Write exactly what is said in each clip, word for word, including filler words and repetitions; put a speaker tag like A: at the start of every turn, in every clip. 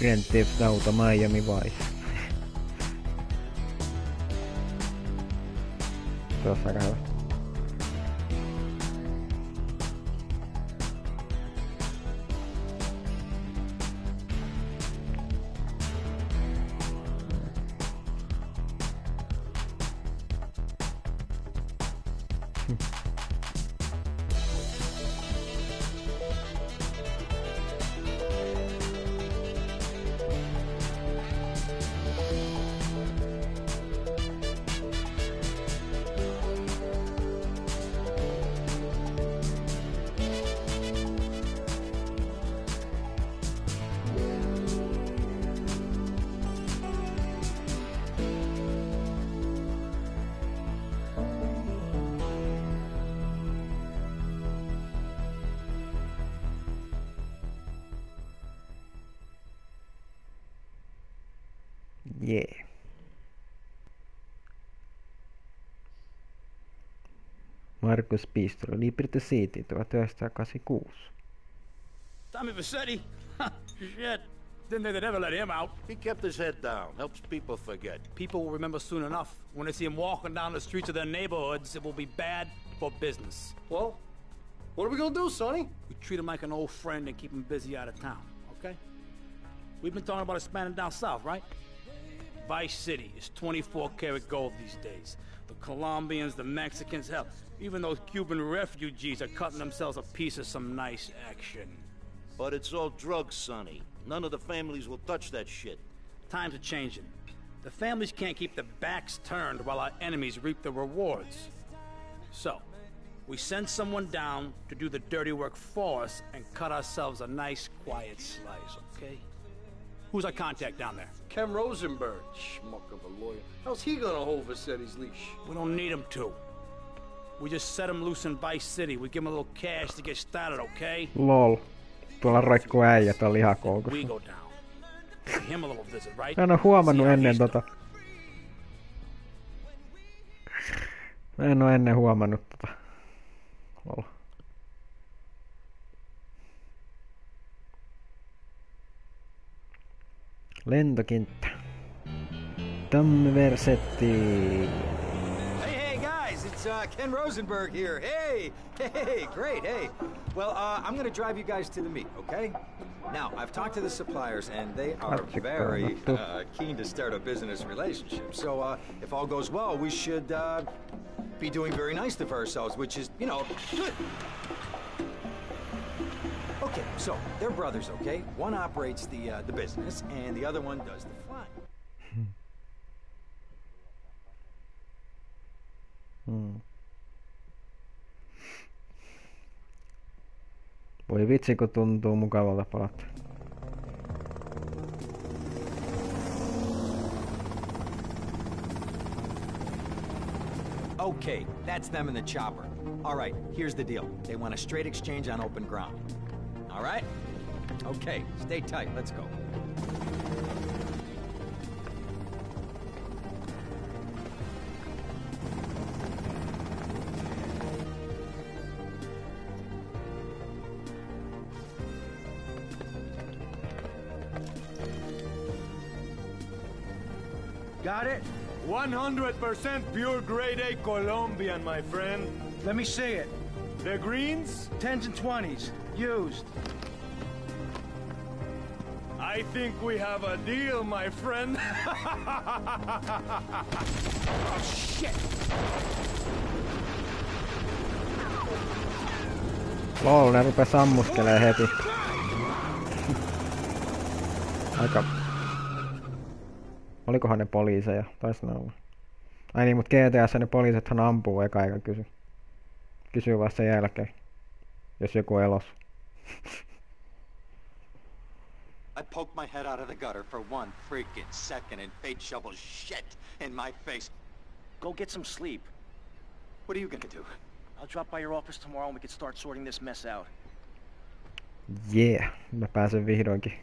A: Grand Theft Auto Miami Vice. Tuossa aika hyvä. Yeah. Marcus Pistro, Liberty City, tuhatyhdeksänsataakahdeksankymmentäkuusi.
B: Tommy Vercetti? Shit. Didn't think they'd ever let him out.
C: He kept his head down. Helps people forget.
B: People will remember soon enough. When they see him walking down the streets of their neighborhoods, it will be bad for business.
D: Well, what are we gonna do, Sonny?
B: We treat him like an old friend and keep him busy out of town, okay? We've been talking about expanding down south, right? Vice City is twenty-four karat gold these days. The Colombians, the Mexicans, hell, even those Cuban refugees are cutting themselves a piece of some nice action.
C: But it's all drugs, Sonny. None of the families will touch that shit.
B: Times are changing. The families can't keep their backs turned while our enemies reap the rewards. So, we send someone down to do the dirty work for us and cut ourselves a nice, quiet slice, okay? Who's our contact down there?
D: Ken Rosenberg, schmuck of a lawyer. How's he gonna hold Vercetti's leash?
B: We don't need him to. We just set him loose in Vice City. We give him a little cash to get started, okay?
A: Lol. Tuolla roikkuu äijä tuolla lihakoukussa.
B: We go down. Pay him a little visit, right?
A: Mä en oo huomannut ennen tota. Mä en oo ennen huomannut tota. Lol. Lentokenttä. Tommy Vercetti.
E: Hey, hey, guys, it's uh, Ken Rosenberg here. Hey, hey, great, hey. Well, uh, I'm gonna drive you guys to the meet, okay? Now, I've talked to the suppliers, and they are very uh, keen to start a business relationship. So, uh, if all goes well, we should uh, be doing very nicely for ourselves, which is, you know, good. Okay, so they're brothers, okay? One operates the uh, the business, and the other one does the flying.
A: Hmm. Voi vitsi, kun tuntuu mukavalta palata.
E: Okay, that's them in the chopper. All right, here's the deal. They want a straight exchange on open ground. All right? Okay, stay tight. Let's go.
F: Got it? one hundred percent pure grade A Colombian, my friend.
G: Let me see it.
F: The greens?
G: Tens and twenties. Used.
F: I think we have a deal, my friend.
G: Oh, shit!
A: Lol, ne rupee sammuskelee heti. Aika... Olikohan ne poliiseja? Taisi ne olla. Ai niin, mut G T A:ssa ne poliisethan ampuu eka eikä kysy. Kysyy vasta sen jälkeen. Jos joku elos.
E: I poked my head out of the gutter for one freaking second and fate shovels shit in my face.
H: Go get some sleep.
E: What are you gonna do?
H: I'll drop by your office tomorrow and we can start sorting this mess out.
A: Yeah, mä pääsen vihdoinkin.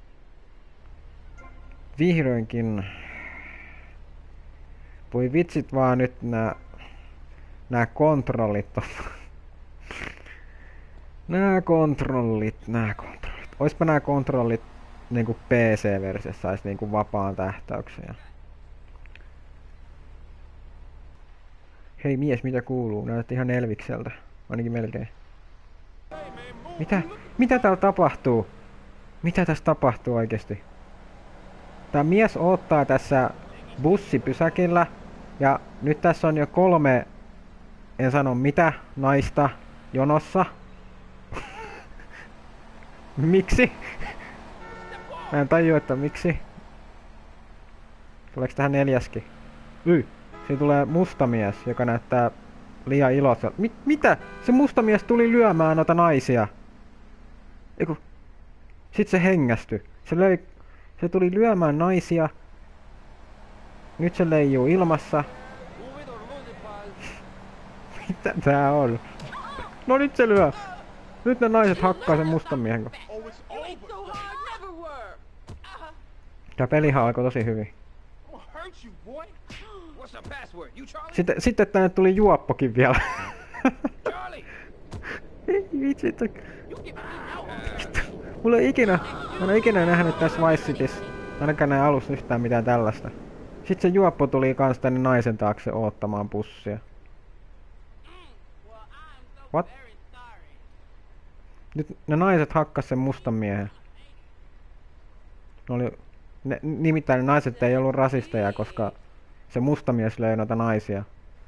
A: Vihdoinkin. Voi vitsit vaan nyt nää... Nää kontrollit on... Nää kontrollit, nää kontrollit. Oispa nää kontrollit niinku P C-versiossa saisi niinku vapaan tähtäyksen. Hei mies, mitä kuuluu? Näytät ihan Elvikseltä. Ainakin melkein. Mitä? Mitä täällä tapahtuu? Mitä tässä tapahtuu oikeesti? Tää mies odottaa tässä bussipysäkillä. Ja nyt tässä on jo kolme, en sano mitä, naista jonossa. Miksi? Mä en tajua, että miksi. Tuleeko tähän neljäskin? Yh! Siinä tulee musta mies, joka näyttää liian iloiselta. Mit, mitä? Se musta mies tuli lyömään noita naisia. Eiku. Sitten se hengästyi. Se löi... Se tuli lyömään naisia. Nyt se leijuu ilmassa. Mitä tää on? No nyt se lyö. Nyt ne naiset hakkaa sen mustan miehen. Tää pelihan alkoi tosi hyvin. Sitten, sitten tänne tuli juoppokin vielä. Ei vitsi, että... Mulla ei ikinä... Mä en ole ikinä nähnyt tässä Vice Cityssä. Ainakaan näin alussa yhtään mitään tällaista. Sitten se juoppo tuli kans tänne naisen taakse oottamaan pussia. What? Nyt ne naiset hakkas sen mustan miehen. Ne oli... Ne, nimittäin ne naiset ei ollut rasisteja, koska se musta mies löi noita naisia.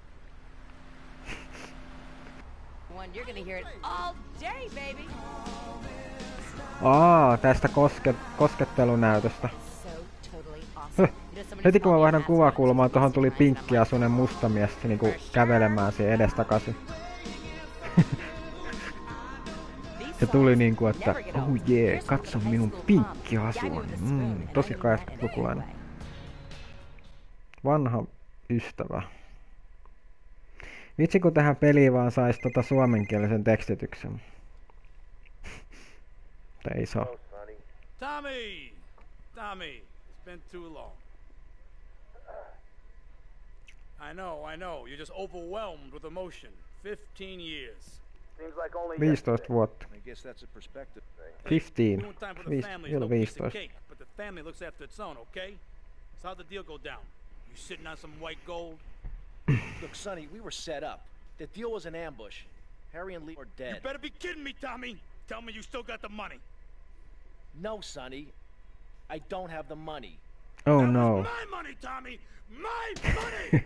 A: Aa, tästä koske, koskettelunäytöstä. Höh. Heti kun mä vaihdan kuvakulmaa, tuohon tuli pinkkiasuinen musta mies niinku kävelemään siihen edestakaisin. Se tuli niinku, että oh jee, yeah, katso minun pinkkiasuani. Mm, tosi kahdeksankymmentälukulainen. Vanha ystävä. Vitsi kun tähän peliin vaan sais tota suomenkielisen tekstityksen. Mutta ei saa.
B: Tommy! Tommy! It's been too long. I know, I know. You're just overwhelmed with emotion. Fifteen years.
A: viisitoista vuotta.
F: I guess that's a perspective thing.
A: Fifteen. Vielä viisitoista.
B: But the family looks after its own, okay? So how'd the deal go down? You sitting on some white gold?
H: Look, Sonny, we were set up. The deal was an ambush. Harry and Lee are dead.
B: You better be kidding me, Tommy! Tell me you still got the money.
H: No, Sonny. I don't have the money.
A: Oh
B: That
A: no.
B: was my money, Tommy! My money!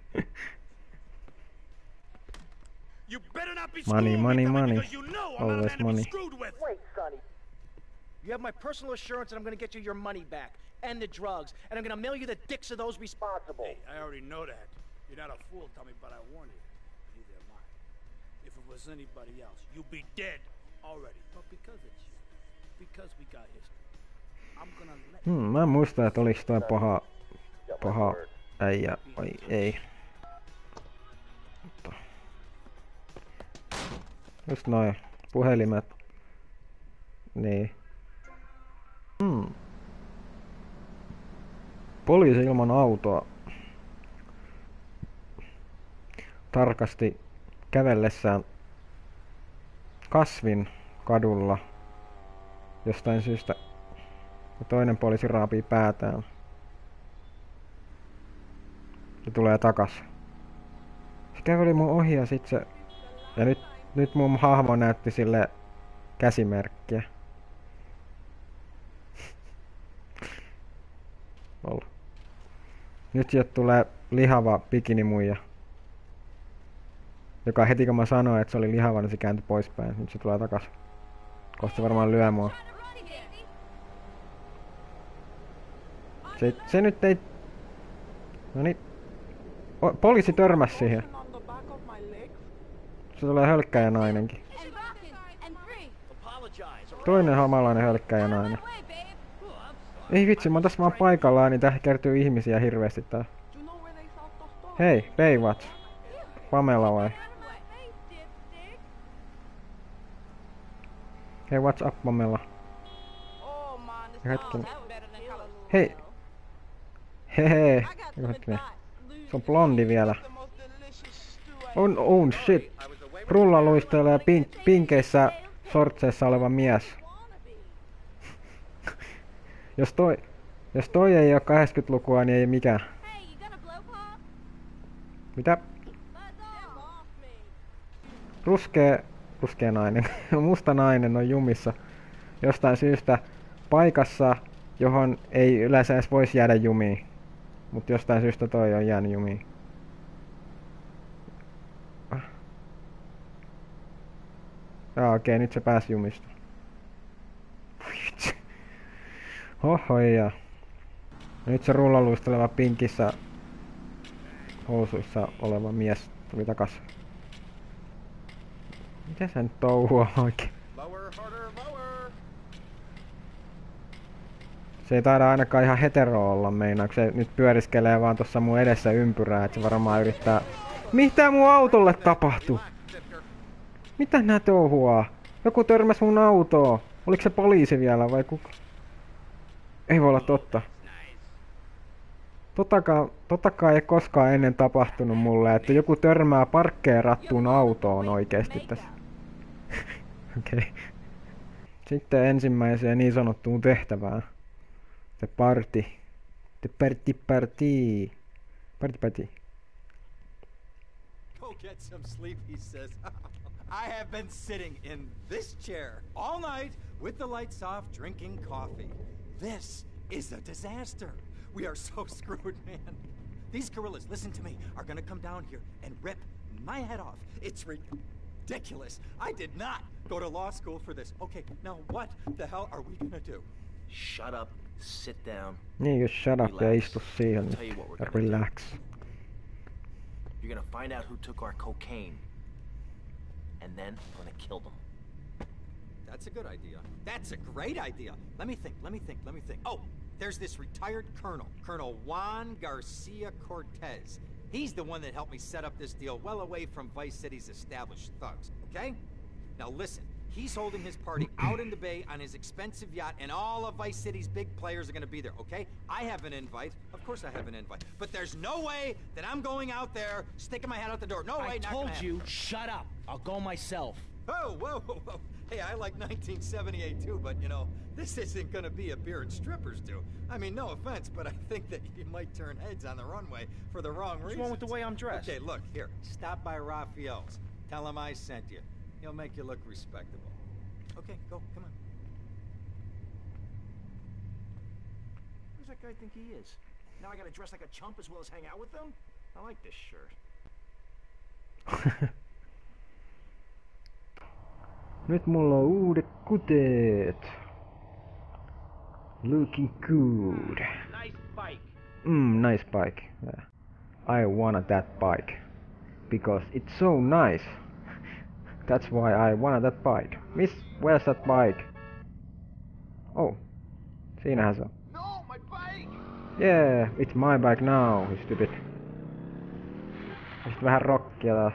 B: You better not be
A: Money,
B: screwing
A: money,
B: me, Tommy,
A: money.
B: because you know I'm not a
A: Always
B: man to
A: money.
B: be screwed with.
H: Wait, Sonny. You have my personal assurance that I'm gonna get you your money back. And the drugs. And I'm gonna mail you the dicks of those responsible.
B: Hey, I already know that. You're not a fool, Tommy, but I warn you. Neither am I. If it was anybody else, you'd be dead already. But because it's you, because we got history, I'm gonna let
A: Hmm, mä en muista, että oliks toi paha... Paha äijä vai ei. Mutta... Just noin. Puhelimet. Niin. Hmm. Poliisi ilman autoa tarkasti kävellessään Kasvin kadulla jostain syystä ja toinen poliisi raapii päätään ja tulee takas. Se käveli mun ohi ja sit se... Ja nyt, nyt mun hahmo näytti sille käsimerkkiä. Lol. Nyt sieltä tulee lihava bikinimuija. Joka heti kun mä sanoin, että se oli lihava, niin se kääntyi poispäin. Nyt se tulee takas. Kohta se varmaan lyö mua. Se, se nyt ei... Noniin. O, poliisi törmäs siihen. Se tulee hölkkäjä nainenkin. Toinen hamalainen hölkkäjä nainen. Ei vitsi, mä oon tässä vaan paikallaan, niin tähän kertyy ihmisiä hirveesti tää. Hei, Baywatch. Pamela vai? Hei, what's up, Pamela? Hetkinen. Hei! Hehe! Hetkinen. Se on blondi vielä. On, oh shit! Rulla luistelee pink, pinkeissä sortseissa oleva mies. Jos toi, jos toi ei oo kahdeksankymmentälukua, niin ei mikään. Mitä? Ruskea, ruskea nainen, musta nainen on jumissa jostain syystä paikassa, johon ei yleensä edes voisi jäädä jumiin. Mut jostain syystä toi on jäänyt jumiin. Jaa, okei, nyt se pääsi jumista. Hohoja. Nyt se rullaluisteleva pinkissä housuissa oleva mies tuli takas. Mitä sä nyt touhua oikein? Se ei taida ainakaan ihan hetero olla meinaa, kun se nyt pyöriskelee vaan tossa mun edessä ympyrää, että se varmaan yrittää... Mitä mun autolle tapahtuu? Mitä nää touhuaa? Joku törmäs mun autoon. Oliko se poliisi vielä vai kuka? Ei voi olla totta. Tottakaan, tottakaan ei koskaan ennen tapahtunut mulle, että joku törmää parkkeerattuun autoon oikeesti tässä. Okei. Okay. Sitten ensimmäiseen niin sanottuun tehtävään. The party. The party party. Party party.
E: Go get some sleep, he says. I have been sitting in this chair all night with the lights off, drinking coffee. This is a disaster. We are so screwed, man. These gorillas, listen to me, are gonna come down here and rip my head off. It's ridiculous. I did not go to law school for this. Okay, now what the hell are we gonna do?
C: Shut up, sit down.
A: Niin, just shut up ja istu siihen ja relax.
C: You're gonna find out who took our cocaine. And then I'm gonna kill them.
E: That's a good idea. That's a great idea. Let me think, let me think, let me think. Oh, there's this retired colonel, Colonel Juan Garcia Cortez. He's the one that helped me set up this deal well away from Vice City's established thugs, okay? Now listen, he's holding his party out in the bay on his expensive yacht, and all of Vice City's big players are gonna be there, okay? I have an invite. Of course I have an invite. But there's no way that I'm going out there, sticking my head out the door. No way,
H: I
E: not
H: told
E: gonna happen.
H: you, shut up. I'll go myself.
E: Oh, whoa, whoa, whoa. Hey, I like nineteen seventy-eight too, but you know, this isn't gonna be a beer and strippers do. I mean, no offense, but I think that you might turn heads on the runway for the wrong reasons.
H: What's wrong with the way I'm dressed?
E: Okay, look, here, stop by Raphael's. Tell him I sent you. He'll make you look respectable. Okay, go, come on.
H: Who's that guy think he is? Now I gotta dress like a chump as well as hang out with them? I like this shirt.
A: Nyt mulla on uudet kuteet. Looking good.
H: Nice bike.
A: Mm, nice bike. Yeah. I wanted that bike. Because it's so nice. That's why I wanted that bike. Miss, where's that bike? Oh. Siinähän se on.
D: No, my bike!
A: Yeah, it's my bike now, you stupid. Sitten vähän rockia taas.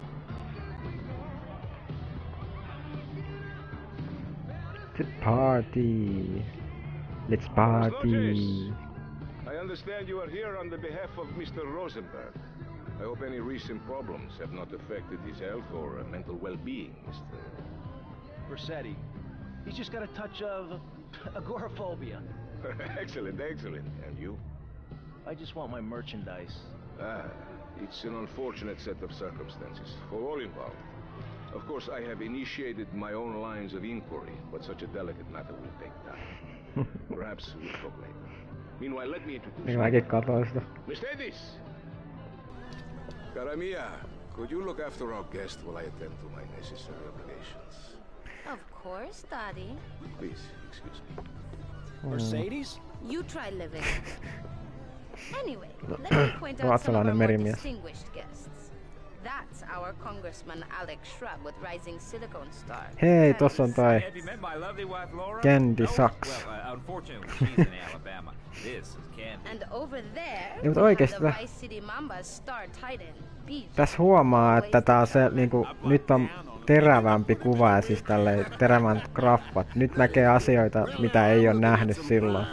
A: To party. Let's party.
F: I understand you are here on the behalf of Mister Rosenberg. I hope any recent problems have not affected his health or uh, mental well-being, Mister
G: Vercetti. He's just got a touch of agoraphobia.
F: Excellent, excellent. And you?
G: I just want my merchandise.
F: Ah, it's an unfortunate set of circumstances for all involved. Of course, I have initiated my own lines of inquiry, but such a delicate matter will take time. Perhaps we'll talk later. Meanwhile, let me introduce
A: you.
F: Miss Edis! Caramia, could you look after our guest while I attend to my necessary obligations?
I: Of course, Daddy.
F: Please, excuse me.
H: Mercedes?
I: You try living. Anyway, let me point out some of our more distinguished guests. That's our Congressman Alex Shrub with Rising Silicon Star.
A: Hei, tossa on toi
J: Have you met my lovely wife Laura?
A: Candy
J: No?
A: Sucks.
J: Well, uh, unfortunately, she's in Alabama. This is Candy.
I: And over there,
A: Mut
I: we have
A: oikeesti
I: the Vice City Mambas Star Titan, B J.
A: tässä huomaa, että tää on se niinku, nyt on terävämpi kuva ja siis tälleen terävän graffat. Nyt näkee asioita, mitä ei oo nähnyt silloin.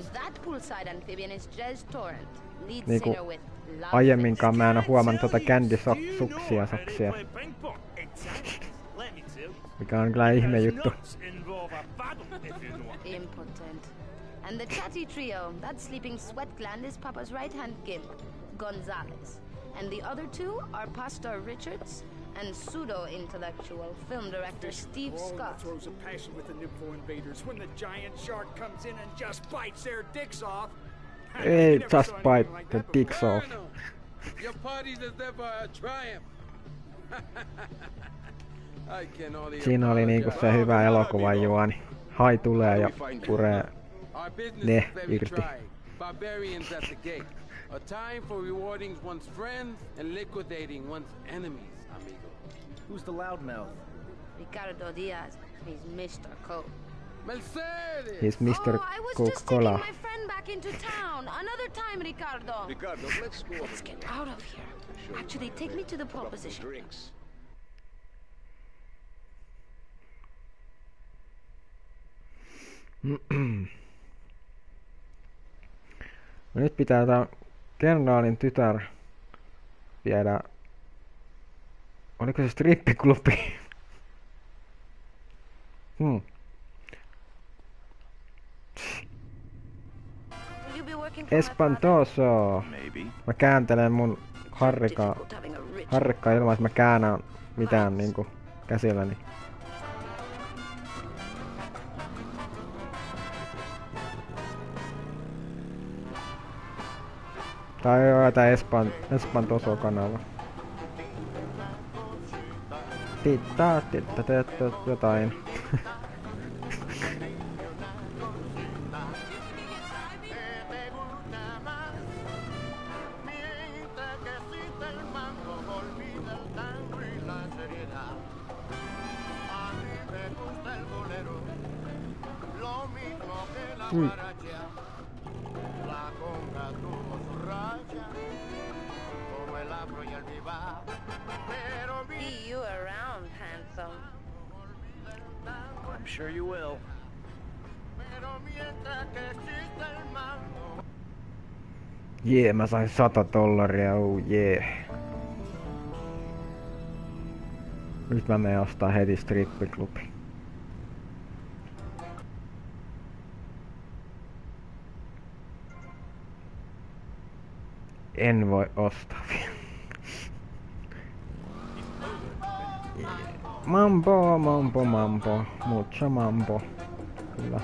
A: Niinku aiemminkaan mä en oo huomannut tota Candy Suksia soksia. Mikä on kyllä ihme juttu.
I: And the chatty trio, that sleeping sweat gland is Papa's right-hand gimp, Gonzalez. And the other two are Pastor Richards and pseudo-intellectual film director Steve Scott.
K: Throws a passion with the Nympho invaders when the giant shark comes in and just bites their dicks off.
A: Hey, just bite like the dicks off.
L: Your party is ever a triumph. I can only
A: Siinä oli niinku se hyvä elokuvan juoni. Hai tulee ja puree ne irti.
L: Barbarians at the gate. A time for rewarding one's friends and liquidating one's enemies, amigo.
H: Who's the loudmouth?
I: Ricardo Diaz. He's Mister Coke.
L: Mercedes!
A: He's Mister
I: Oh, I was
A: Coca
I: just taking
A: Cola.
I: my friend back into town. Another time, Ricardo.
D: Ricardo, let's go.
I: Let's get out of here. Actually, take me to the proposition.
D: Drinks.
A: No nyt pitää tää kenraalin tytär viedä. Oliko se strippiklubi? hmm. Espantoso. Mä kääntelen mun harrikkaa, harrikkaa ilman, että mä käännän mitään niinku käsilläni. Tää ei oo tää Espan, Espantoso-kanava. Tittaa, tittaa, tittaa, jotain. Mm.
I: See you around, handsome.
H: I'm sure you will.
A: Jee, yeah, mä sain sata dollaria, oh jee. Yeah. Nyt mä menen ostaa heti strippiklubi. En voi ostaa vielä. Yeah. Mambo, mambo, mambo. Mucho mambo. Kyllä.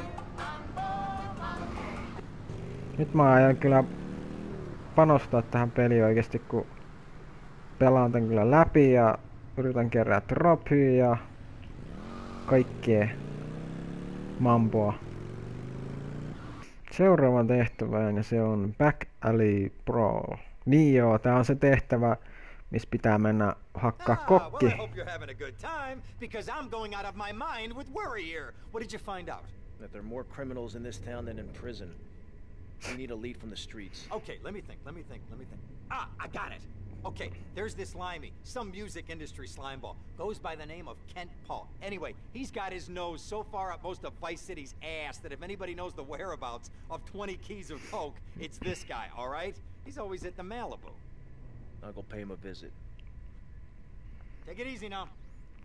A: Nyt mä aion kyllä panostaa tähän peliin oikeesti, kun pelaan tän kyllä läpi ja yritän kerää trophyä ja kaikkea mamboa. Seuraavan tehtävään ja se on Back Alley Brawl. Niin joo, tää on se tehtävä, missä pitää mennä hakkaa kokki.
E: Well, I hope you're having a good time because I'm going out of my mind with worry here. What did you find out?
H: That there are more criminals in this town than in prison. We need a lead from the streets.
E: Okay, let me think, let me think, let me think. Ah, I got it. Okay, there's this Limey, some music industry slimeball. Goes by the name of Kent Paul. Anyway, he's got his nose so far up most of Vice City's ass that if anybody knows the whereabouts of twenty keys of coke, it's this guy, all right? He's always at the Malibu.
H: I'll go pay him a visit.
E: Take it easy now.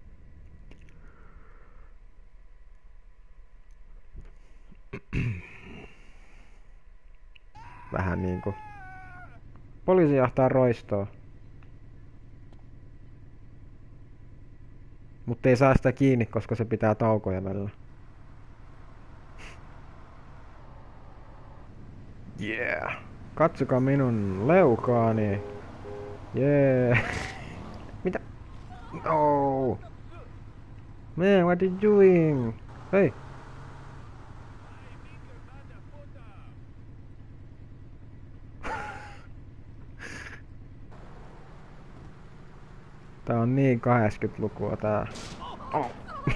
A: Vähän niinku. Poliisi jahtaa roistoa. Mutta ei saa sitä kiinni, koska se pitää taukoja välillä. Yeah. Katsokaa minun leukaani. Yeah. Mitä? No. Man, what are you doing? Hei. Tää on niin kahdeksankymmentälukua tää. Oh.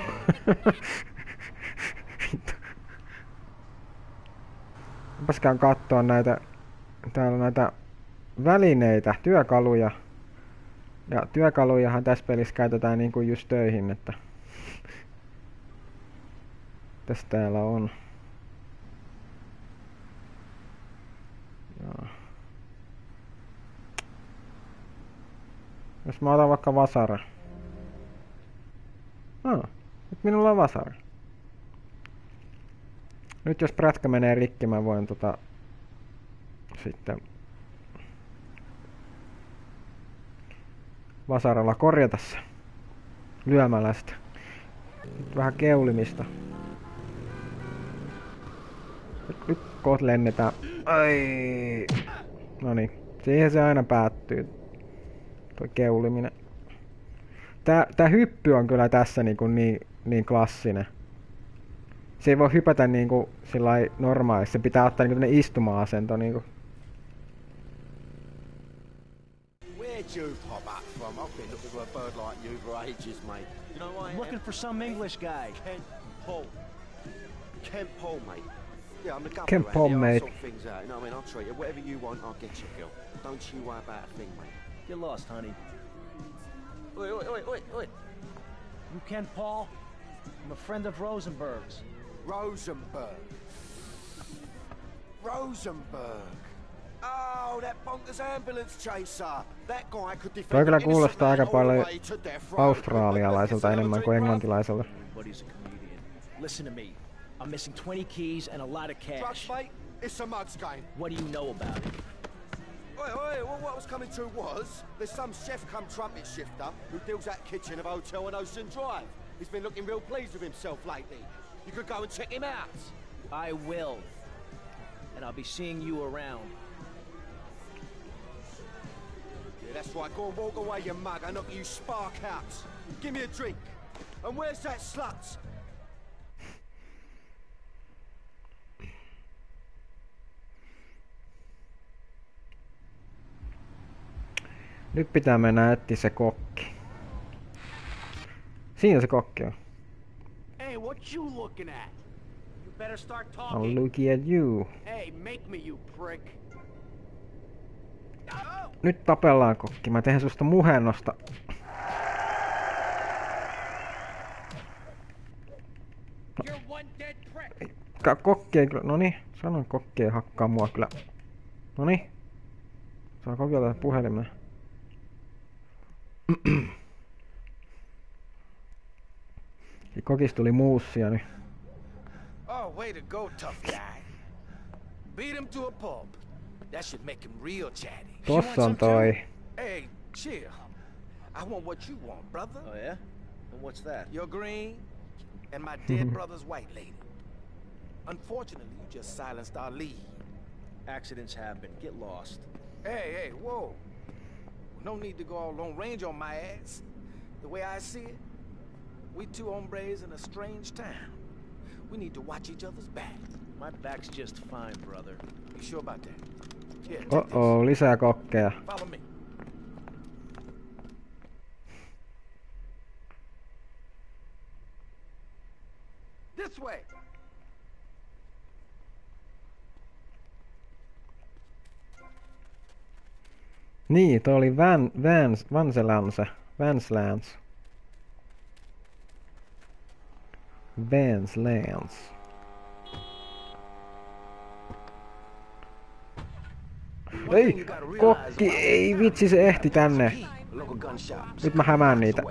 A: Pääskään kattoo näitä, täällä on näitä välineitä, työkaluja. Ja työkalujahan tässä pelissä käytetään niinku just töihin, että tässä täällä on. Joo. Jos mä otan vaikka vasara. No, nyt minulla on vasara. Nyt jos prätkä menee rikki, mä voin tota... Sitten... vasaralla korjata se. Lyömällä sitä. Nyt vähän keulimista. Nyt kohta lennetään. Ai. Noniin. Siihen se aina päättyy. Toi keuliminen. Tää, tää hyppy on kyllä tässä niinku niin, niin klassinen. Se ei voi hypätä niinku sillai normaalisti. Se pitää ottaa niinku tämmönen istuma-asento niinku.
M: Where'd you pop up from? I've been looking for a bird like you for ages, mate. You know what I am?
H: Looking for some English guy.
M: Kent Paul. Kent Paul, mate. Yeah, I'm the governor.
A: Kent Paul,
M: mate. I'll
A: mate.
M: sort things out. You know what I mean? I'll treat you. Whatever you want, I'll get you, girl. Don't you worry about a thing, mate.
H: Get lost, honey.
M: Oi, oi, oi, oi, oi.
H: You Ken Paul? I'm a friend of Rosenberg's.
M: Rosenberg. Rosenberg. Oh, that bonkers ambulance chaser. That guy could defend.
A: Toi kyllä kuulostaa aika paljon australialaiselta enemmän kuin englantilaiselta.
H: Everybody's a comedian. Listen to me. I'm missing twenty keys and a lot of cash.
M: Drugs, mate. It's a mugs game.
H: What do you know about it?
M: Oi, oi, well, what I was coming to was, there's some chef come trumpet shifter who deals that kitchen of a hotel on Ocean Drive. He's been looking real pleased with himself lately. You could go and check him out.
H: I will. And I'll be seeing you around.
M: Yeah, that's right. Go and walk away, you mug. I knock you spark out. Give me a drink. And where's that slut?
A: Nyt pitää mennä etsiä se kokki. Siinä se kokki on.
K: Hey, what you looking at? You better start
A: I'm
K: talking.
A: looking at you.
K: Hey, make me, you prick.
A: Nyt tapellaan kokki. Mä teen susta muhennosta.
K: You're one dead prick.
A: Ka kokki ei kyllä... Noniin. Sanon kokki ei hakkaa mua kyllä. Noniin. Saa kokeilla puhelimeen. Kokista tuli muussia nyt.
K: Oh, way to go, tough guy. Beat him to a pulp. That should make him real chatty.
A: Tossa on toi.
K: Hey, chill. I want what you want, brother.
H: Oh, yeah? And what's that?
K: Your green and my dead brother's white lady. Unfortunately, you just silenced our lead.
H: Accidents happen. Get lost.
K: Hey, hey, whoa. No need to go all long range on my ass. The way I see it, we two hombres in a strange town. We need to watch each other's back.
H: My back's just fine, brother.
K: You sure about that? Here,
A: Oh oh, lisää kokkeja.
K: follow me. This way.
A: Niin, toi oli Van, Vans, Vanselanse. Vanslands. Vanslands. Ei! Kokki! Ei vitsi, se ehti tänne. Nyt mä hämään niitä.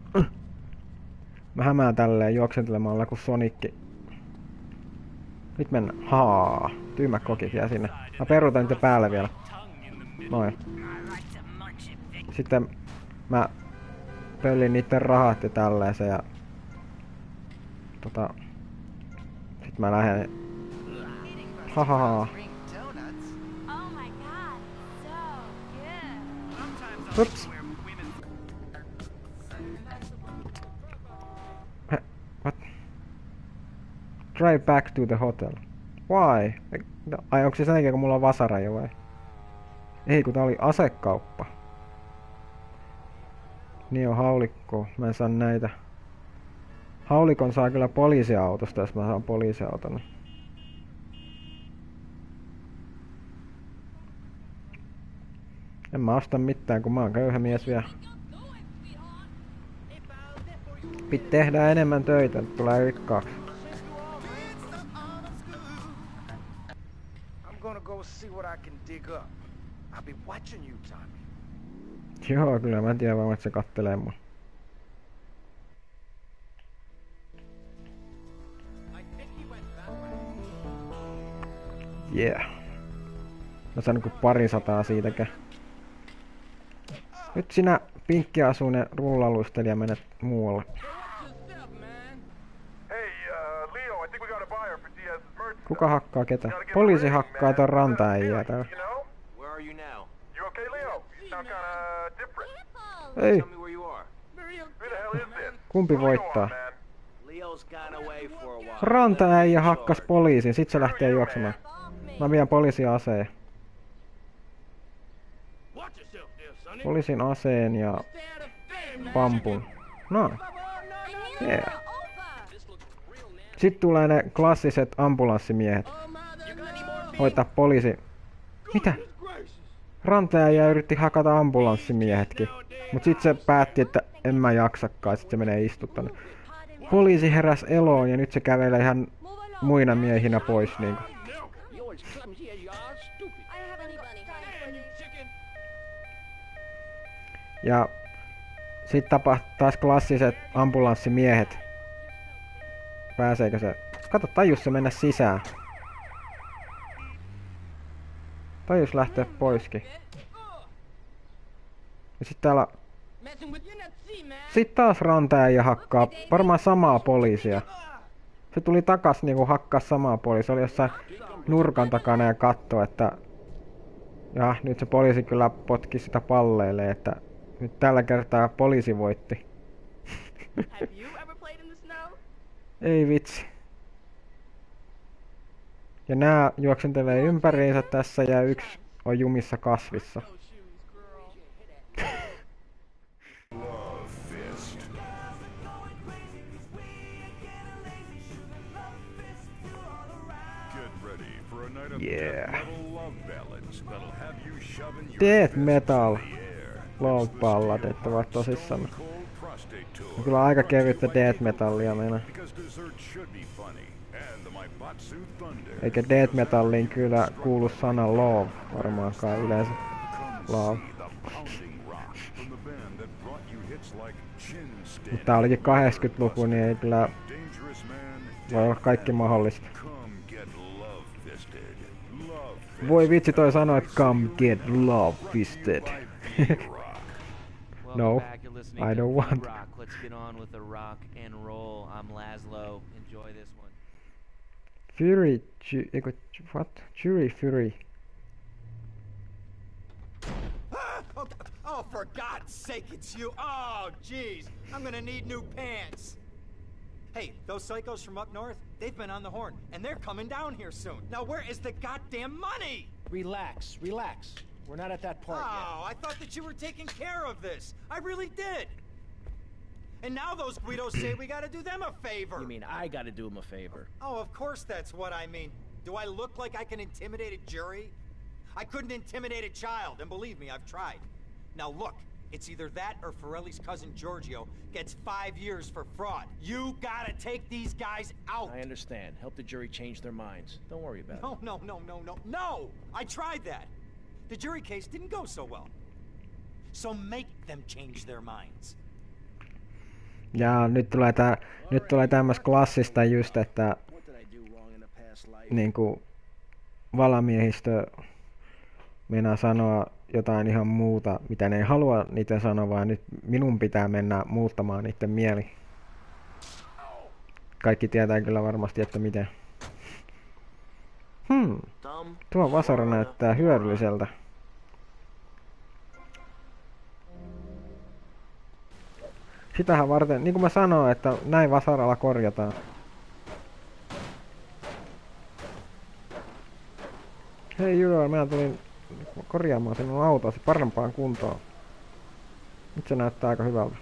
A: Mä hämään tälleen juoksentelemalla kuin Sonicki. Nyt mennään. Haa. Tyymä kokit jää sinne. Mä peruutan niitä päälle vielä. Noin. Sitten mä pöllin niitten rahat ja tälleeseen ja tota sit mä lähden. Hahaha. Ups. What? Drive back to the hotel. Why? Ai onko se sen jälkeen kun mulla on vasara jo vai? Ei kun tää oli asekauppa. Niin on haulikko. Mä en saa näitä. Haulikon saa kyllä poliisiautosta, jos mä saan poliisiauton. En mä osta mitään, kun mä oon köyhä mies vielä. Pit tehdä enemmän töitä, että tulee rikkaaksi.
K: I'm gonna go see what I can dig up. I'll be watching you, Tommy.
A: Joo, kyllä mä tiedän vaan, että se kattelee mua. Yeah. Mä sanon kuin pari sataa siitäkään. Nyt sinä pinkkiasuinen rullaluistelija menet muualle. Kuka hakkaa ketä? Poliisi hakkaa ton rantaäijää täällä. Ei. Kumpi voittaa? Rantaäijä hakkas poliisin, sit se lähtee juoksemaan. Mä vien poliisin aseen. Poliisin aseen ja pampun. No. Yeah. Sitten tulee ne klassiset ambulanssimiehet. Hoitaa poliisi. Mitä? Rantaäijä yritti hakata ambulanssimiehetkin. Mut sit se päätti, että en mä jaksakaan. Sit se menee istuttanne. Poliisi heräs eloon ja nyt se kävelee ihan muina miehinä pois niinku. Ja sit tapahtuu taas klassiset ambulanssimiehet. Pääseekö se? Kato, tajus se mennä sisään. Tajus lähteä poiskin. Ja sit täällä... Sit taas rantaäijä hakkaa varmaan samaa poliisia. Se tuli takas niinku hakkaa samaa poliisia. Se oli jossain nurkan takana ja katsoi, että... Ja nyt se poliisi kyllä potki sitä palleille, että... Nyt tällä kertaa poliisi voitti. Ei vitsi. Ja nää juoksentelee ympäriinsä tässä ja yksi on jumissa kasvissa. Yeah. Death metal. Love ballad, että vaan tosissaan. On kyllä aika kevyttä death metallia meinaa. Eikä death metalliin kyllä kuulu sana love varmaankaan yleensä. Love. Mutta tää olikin kahdeksankymmentäluku, niin ei kyllä voi olla kaikki mahdollista. Voi vitsi toi sanoa, että come get love fisted. No, I don't want.
N: Let's get on with the rock and roll. I'm Laszlo. Enjoy this one.
A: Fury, what? Jury Fury.
E: Oh, oh, for God's sake, it's you. Oh, jeez. I'm gonna need new pants. Hey, those psychos from up north, they've been on the horn, and they're coming down here soon. Now, where is the goddamn money?
H: Relax, relax. We're not at that part
E: oh,
H: yet.
E: Oh, I thought that you were taking care of this. I really did. And now those Guidos say we gotta do them a favor.
H: You mean I gotta do them a favor?
E: Oh, of course that's what I mean. Do I look like I can intimidate a jury? I couldn't intimidate a child, and believe me, I've tried. Now look, it's either that or Forelli's cousin Giorgio gets five years for fraud. You gotta take these guys out.
H: I understand. Help the jury change their minds. Don't worry about
E: no,
H: it.
E: No, no, no, no, no, no! I tried that. The jury case didn't go so well. So make them change their minds.
A: Ja nyt tulee tää, nyt tulee tämmöis klassista just, että niinku valamiehistö meinaa sanoa jotain ihan muuta, mitä ne ei halua niitä sanoa, vaan nyt minun pitää mennä muuttamaan niiden mieli. Kaikki tietää kyllä varmasti, että miten. Hmm, tuo vasara näyttää hyödylliseltä. Sitähän varten, niin kuin mä sanoin, että näin vasaralla korjataan. Hei Jyrö, minä tulin korjaamaan sinun autosi parempaan kuntoon. Nyt se näyttää aika hyvältä.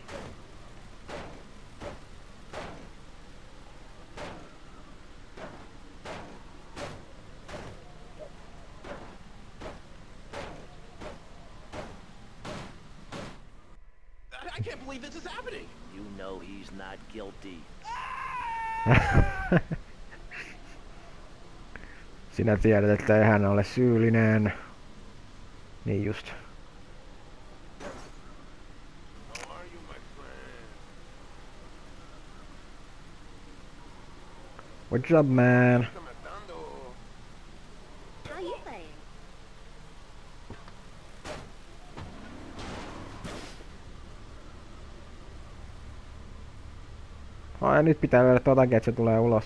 K: I can't believe this is happening.
C: You know he's not guilty.
A: Sinä tiedät, että ei hän ole syyllinen. Niin just. What's up, man? Ai nyt pitää löydä totakin, että se tulee ulos.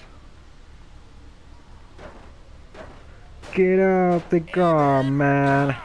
A: Get out the car, man.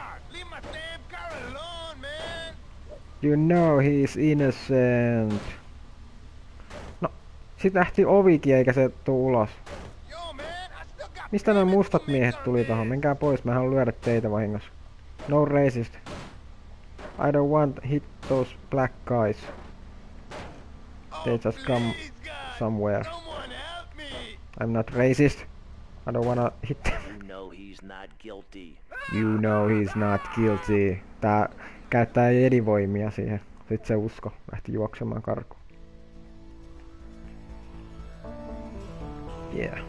A: You know he's innocent. No, sit lähti ovikin eikä se tuu ulos. Mistä noin mustat miehet tuli tohon? Menkää pois, mä haluan lyödä teitä vahingossa. No racist. I don't want to hit those black guys. They just come somewhere. I'm not racist. I don't wanna hit them.
C: You know he's not guilty.
A: You know he's not guilty. Tää käyttää jedivoimia siihen. Sit se usko lähti juoksemaan karkuun. Yeah.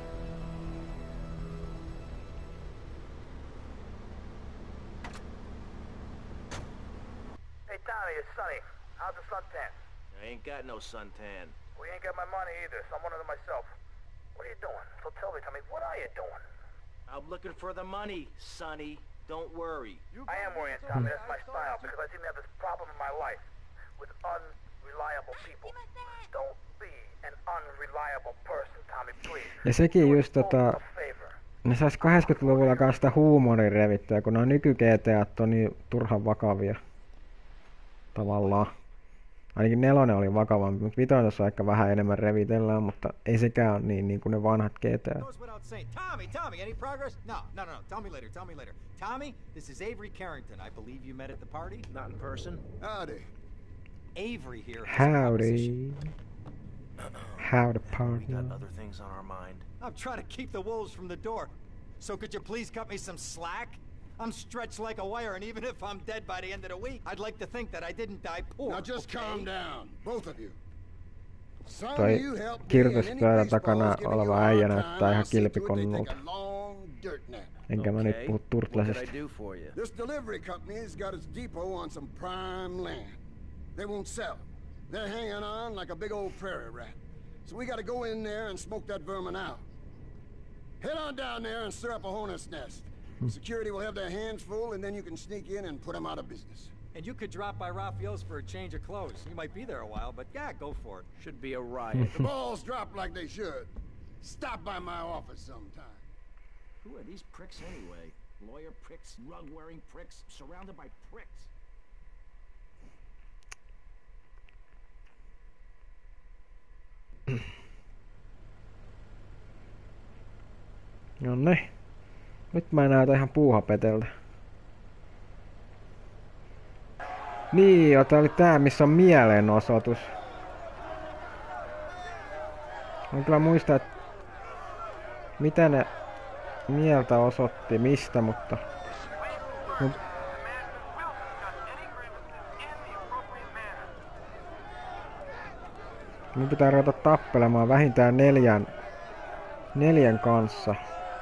H: Hey Tommy, it's Sonny. How's the suntan?
C: I ain't got no suntan.
H: We ain't got my money either, so I'm one of them myself. What are you doing? So tell me, Tommy, what are you doing?
C: I'm looking for the money, Sonny. Don't worry.
H: I am worrying, Tommy. That's my style because I seem to have this problem in my life with unreliable people. Don't be an unreliable person, Tommy, please.
A: Ja sekin just tota... Ne sais kahdeksankymmentäluvulla kans sitä huumorin revittyä, kun nää nyky-G T A:t on niin turhan vakavia. Tavallaan. Ainakin nelonen oli vakavampi, mutta vitonen tuossa ehkä vähän enemmän revitellään, mutta ei sekään ole niin, niin kuin ne vanhat G T A.
E: Tommy, Tommy, any progress? No, no, no, no. Tell me later, tell me later. Tommy, this is Avery Carrington. I believe you met at the party?
C: Not in person.
M: Howdy.
E: Avery here.
A: Howdy. Howdy, partner.
C: We got other things on our mind.
E: I'm trying to keep the wolves from the door. So could you please cut me some slack? I'm stretched like a wire, and even if I'm dead by the end of the week, I'd like to think that I didn't die poor.
M: Now just
E: okay?
M: calm down, both of you.
A: Toi kirvestyöllä takana oleva äijä näyttää ihan kilpikonnulta. Enkä mä nyt puhu Turtlesista.
M: This delivery company's got its depot on some prime land. They won't sell it. They're hanging on like a big old prairie rat. So we gotta go in there and smoke that vermin out. Head on down there and stir up a hornet's nest. Security will have their hands full, and then you can sneak in and put them out of business.
E: And you could drop by Raphael's for a change of clothes. You might be there a while, but yeah, go for it.
C: Should be a riot.
M: The balls drop like they should. Stop by my office sometime.
C: Who are these pricks anyway? Lawyer pricks, rug-wearing pricks, surrounded by pricks.
A: No niin. Nyt mä näytän ihan puuhapeteltä. Niin, joo, tää oli tää, missä on mielenosoitus. Mä kyllä muista, että mitä ne mieltä osoitti, mistä, mutta... Mut... Mun pitää ruveta tappelemaan vähintään neljän... Neljän kanssa.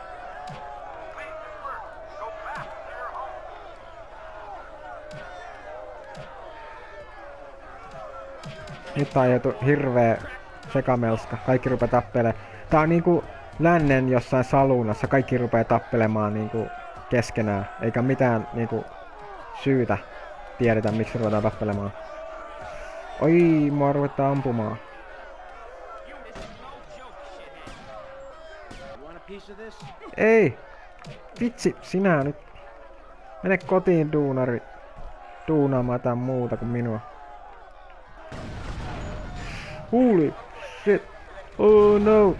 A: Nyt on ajettu hirveä sekamelska. Kaikki rupee tappelemaan. Tää on niinku lännen jossain saluunassa. Kaikki rupee tappelemaan niinku keskenään. Eikä mitään niinku syytä tiedetä miksi ruvetaan tappelemaan. Oi, mua ruvetaan ampumaan. Ei! Vitsi, sinä nyt. Mene kotiin, duunari. Duunaamaan jotain muuta kuin minua. Holy shit! Oh no!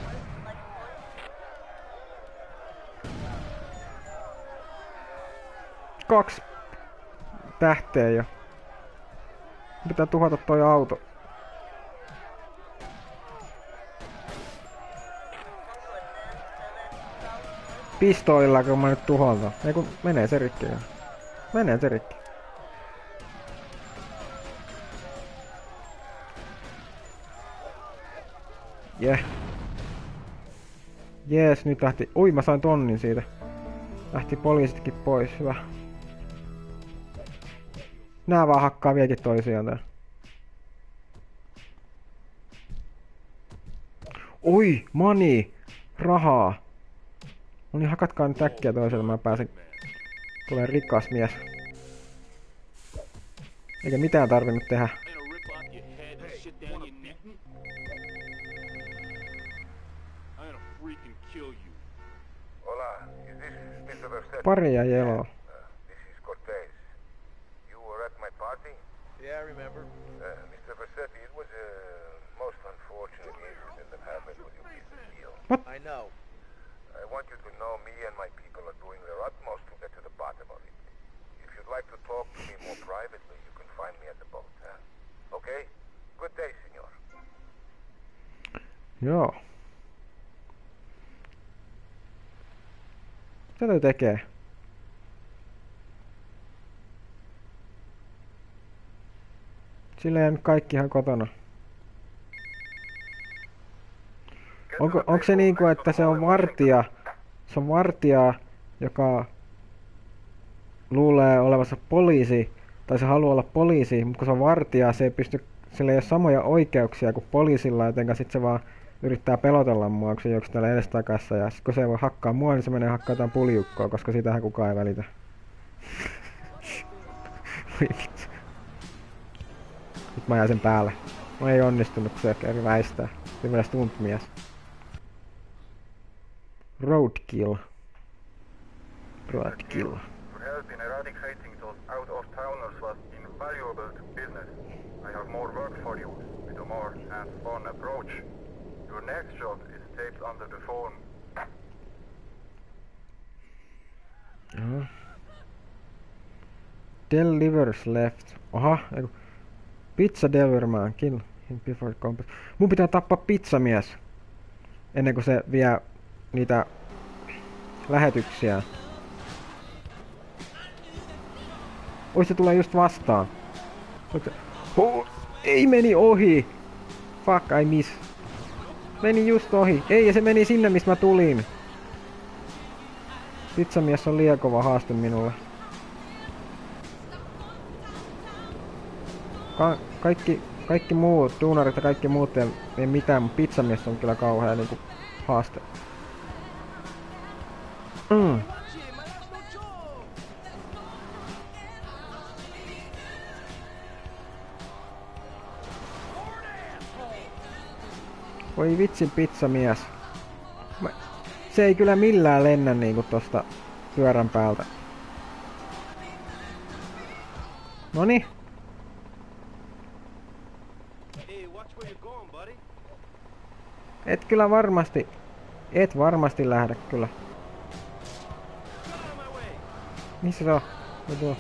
A: Kaksi tähteä jo. Pitää tuhota toi auto. Pistoilla kun mä nyt tuholta. Ei kun menee se rikki. Menee se rikki. Yeah. Jees, nyt lähti. Ui, mä sain tonnin siitä. Lähti poliisitkin pois, hyvä. Nää vaan hakkaa vieläkin toisiaan tää. Oi, money! Rahaa! No niin, hakatkaa nyt äkkiä toiselta, mä pääsen... Tulee rikas mies. Eikä mitään tarvinnut tehdä.
L: freaking kill you.
O: Hola, is this Mister Vercetti?
A: Pari ja Jelo.
O: Uh, this is Cortez. You were at my party?
K: Yeah, I remember.
O: Uh, Mister Vercetti, it was a most unfortunate incident that happened with your piece of steel.
A: What?
K: I know.
O: I want you to know me and my people are doing their utmost to get to the bottom of it. If you'd like to talk to me more privately, you can find me at the boat, huh? Okay? Good day, senor.
A: Joo. Mitä toi tekee? Sillä ei nyt kaikki ihan kotona. Onko, onko se niinku, että se on vartija, se on vartija, joka luulee olevansa poliisi, tai se haluaa olla poliisi, mutta kun se on vartija, se ei pysty, sillä ei ole samoja oikeuksia kuin poliisilla, jotenka sit se vaan yrittää pelotella mua, kun se juoksee täällä edestakassa, ja sit kun se ei voi hakkaa mua, niin se menee hakkaa jotain puljukkoa, koska sitähän kukaan ei välitä. Nyt mä jään sen päälle. Mä ei onnistunut, kun se eri väistää. Se on vielä stuntmies. Roadkill. Roadkill.
H: Your help in eradicating those out-of-towners was invaluable to business. I have more work for you, with a more hands-on approach. Your next job is taped under the phone.
A: Joo. Delivers left. Oha, eiku. Pizza deliverman, kill him before combat. Mun pitää tappaa pizzamies. Ennen kuin se vie niitä lähetyksiä. Oi, se tulee just vastaan. Oh, ei, meni ohi. Fuck, I miss. Meni just ohi. Ei, ja se meni sinne, mistä mä tulin. Pizzamies on liian kova haaste minulle. Ka kaikki, kaikki muut, duunarit ja kaikki muut ei, ei mitään, mutta pizzamies on kyllä kauhea niinku haaste. Mm. Voi vitsin pizzamies. Mä, se ei kyllä millään lennä niinku tosta pyörän päältä. Noni. Et kyllä varmasti, et varmasti lähde kyllä. Missä se on? No tuo.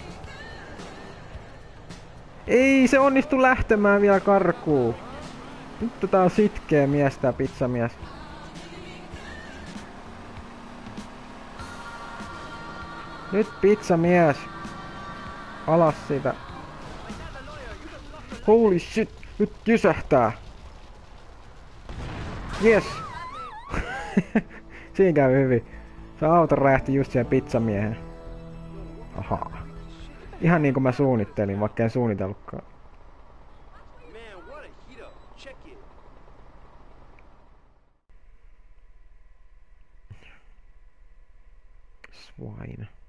A: Ei se onnistu lähtemään vielä karkuun. Nyt tää on sitkeä mies tää pizzamies. Nyt pizzamies. Alas siitä. Holy shit, nyt jysähtää. Yes! Siinä käy hyvin. Se auto räjähti just siihen pizzamiehen. Ahaa. Ihan niin kuin mä suunnittelin, vaikka en suunnitellutkaan. Swine.